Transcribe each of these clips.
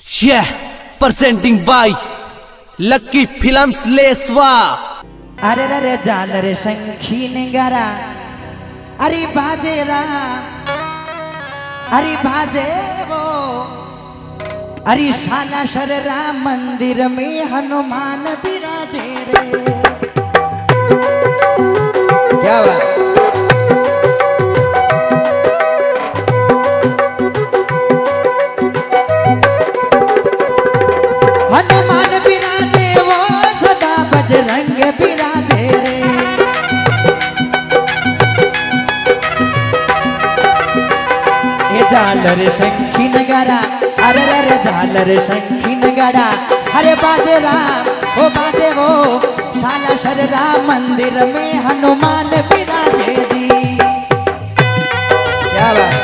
Yeah, presenting by Lucky Films Leswa. अरे रे जाल रे शंखी निगारा अरे बाजे रा अरे बाजे वो अरे शाला शररा मंदिर में हनुमान विराजे रे। क्या बात हनुमान विराजे वो सदा बजरंग विराजे रे। ये झालर शंखी नगारा अरे रे झालर शंखी नगारा अरे बाजे राम ओ बाजे वो शाला शररा मंदिर में हनुमान विराजे दी। क्या बात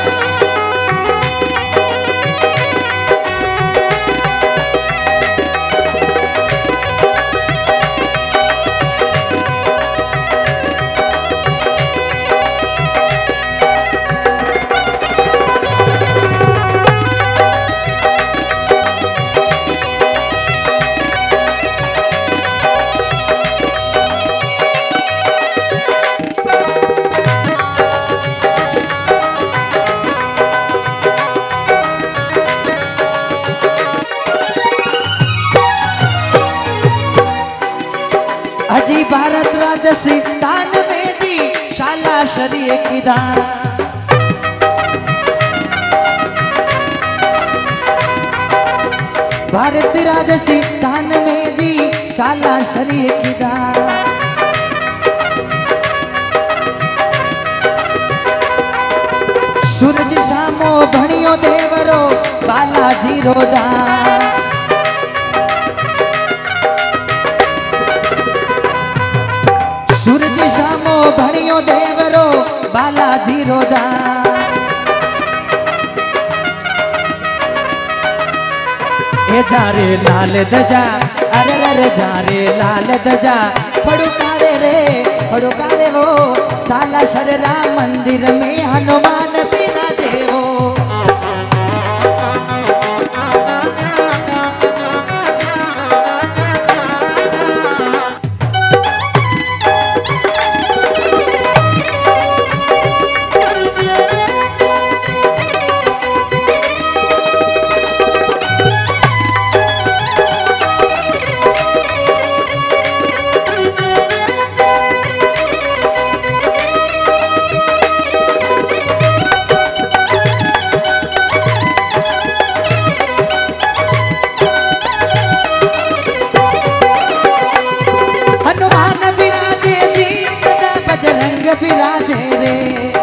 अजी भारत राजस्थान में जी शाला शरीय की दान। भारत राजस्थान में जी शाला शरीय की दान। सूरज शामो भणियो देवरो बालाजी रोदा। सूरज शामो भणियो देवरो बालाजी रोदा। ए जारे लाल दजा अरे रे जारे लाल दजा पड़ुकारे रे पड़ुकारे वो शाला शररा मंदिर में हनुमान विराजे वो। विराजे रे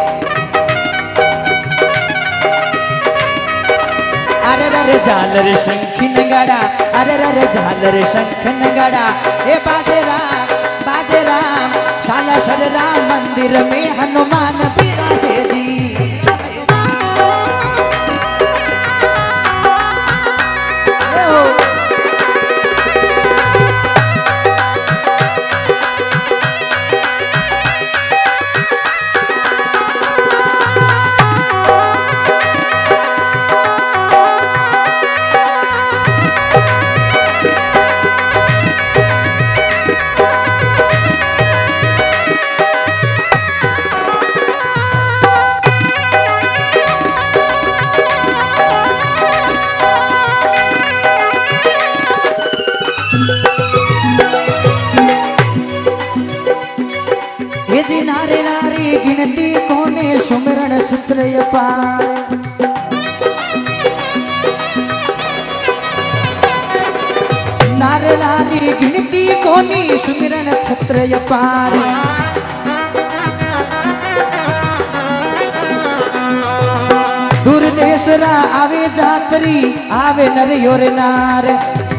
अरे रे झालर शंख नगाड़ा अरे रे झालर शंख नगाड़ा ए बाजे राम शाला शररा मंदिर में हनुमान विराजे दी। जी नारे नारी गिनती कोने सुमरण सूत्र पार। नारे नारी गिनती कोनी सुमिरन सूत्र पार। दूर देशरा आवे जातरी आवे नर योर नार।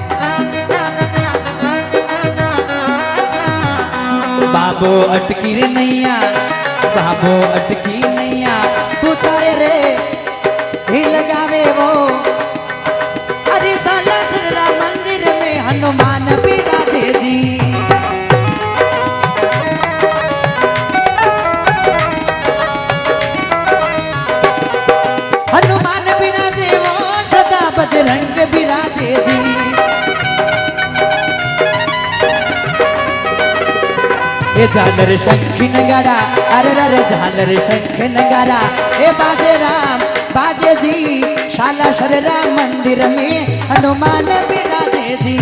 बाबो अटकी रे नैया बाबो अटकी नैया तू तारे रे ही लगावे वो अरे शाला शररा मंदिर में हनुमान विराजे जी। हनुमान विराजे वो सदा बजरंग विराजे झालर शंख नगाड़ा, अरे रे झालर शंख नगाड़ा, ए बाजे राम बाजे जी, शाला शररा मंदिर में हनुमान विराजे जी।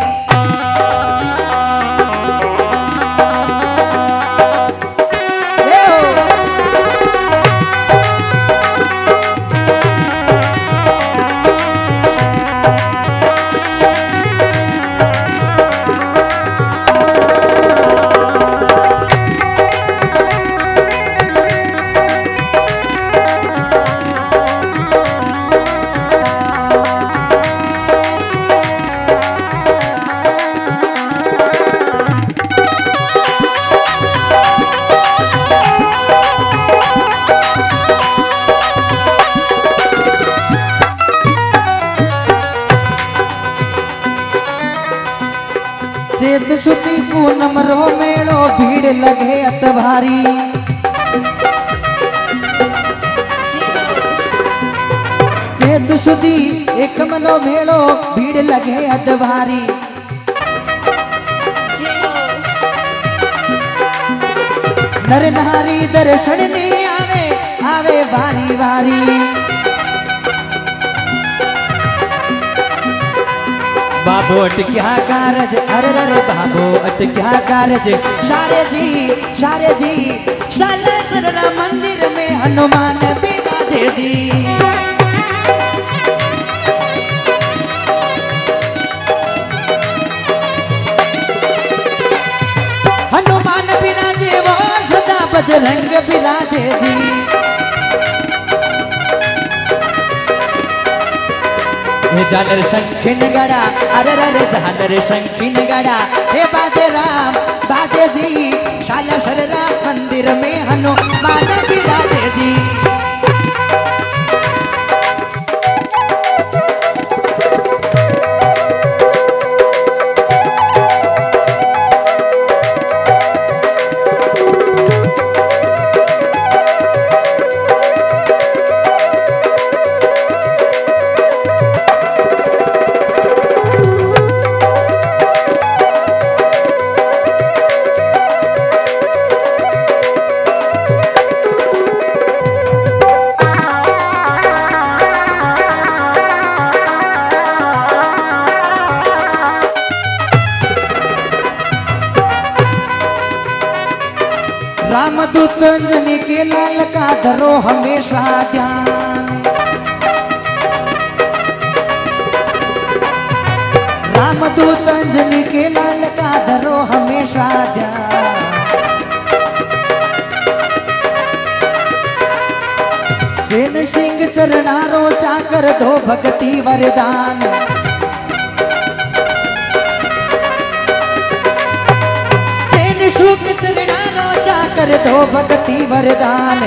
चेत सुती पूनम रो मेड़ो भीड़ लगे अत भारी, चेत सुती एक मनो मेड़ो भीड़ लगे अत भारी, नर नारी दर्शन में आवे आवे बारी बारी। बाबू अट क्या कारज, अरे रे बाबू अट क्या कारज, शारे जी शाला शररा मंदिर में हनुमान विराजे जी। हनुमान विराजे वो सदा बजरंग विराजे जी। झालर शंख नगाड़ा, अरे रे झालर शंख नगाड़ा, हे बाजे राम बाजे जी, शाला शररा मंदिर में हनुमान विराजे जी। रामदूत अंजनी के लाल का धरो हमेशा ध्यान, रामदूत अंजनी के लाल का धरो हमेशा ध्यान। जैन सिंह चरणारो चाकर दो भक्ति वरदान, जैन सुख चरणारो चाकर दो भक्ति वरदान।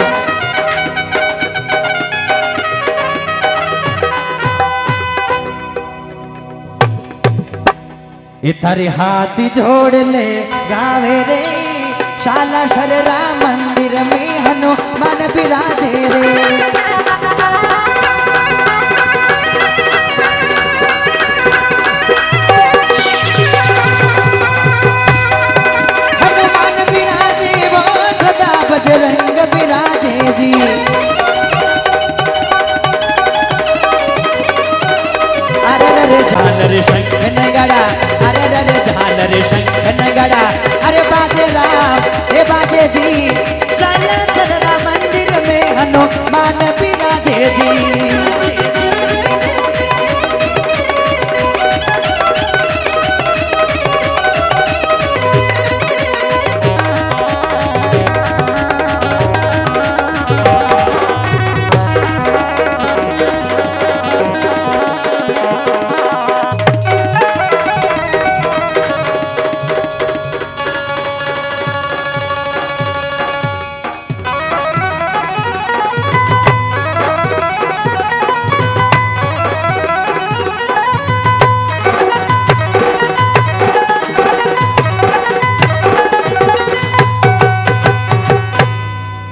इधर हाथ जोड़ ले गावे रे, शाला शररा मंदिर में हनुमान विराजे रे। हनुमान विराजे वो सदा बजरंग विराजे जी। अरे रे झालर शंख नगाड़ा, अरे रे झालर शंख नगाड़ा, अरे बाजे राम हे बाजे जी, शाला शररा मंदिर में हनुमान विराजे जी।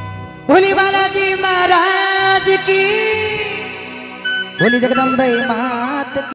बोली जगदम्बे माँ